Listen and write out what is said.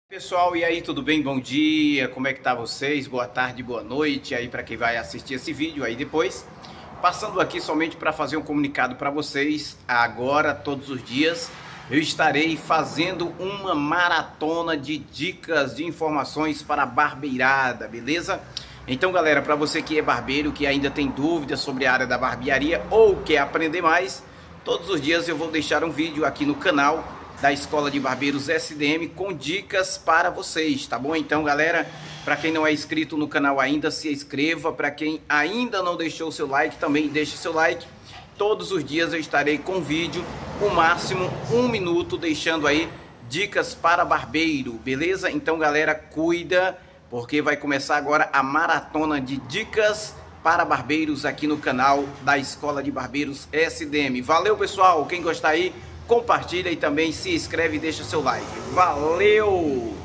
Pessoal, e aí, tudo bem? Bom dia, como é que tá vocês? Boa tarde, boa noite aí para quem vai assistir esse vídeo aí depois. Passando aqui somente para fazer um comunicado para vocês. Agora, todos os dias, eu estarei fazendo uma maratona de dicas, de informações para a barbeirada, beleza? Então, galera, para você que é barbeiro, que ainda tem dúvidas sobre a área da barbearia ou quer aprender mais, todos os dias eu vou deixar um vídeo aqui no canal da Escola de Barbeiros SDM com dicas para vocês, tá bom? Então, galera, para quem não é inscrito no canal ainda, se inscreva. Para quem ainda não deixou o seu like, também deixe seu like. Todos os dias eu estarei com vídeo, o máximo 1 minuto, deixando aí dicas para barbeiro, beleza? Então, galera, cuida, porque vai começar agora a maratona de dicas para barbeiros aqui no canal da Escola de Barbeiros SDM. Valeu, pessoal! Quem gostar aí, compartilha e também se inscreve e deixa seu like. Valeu!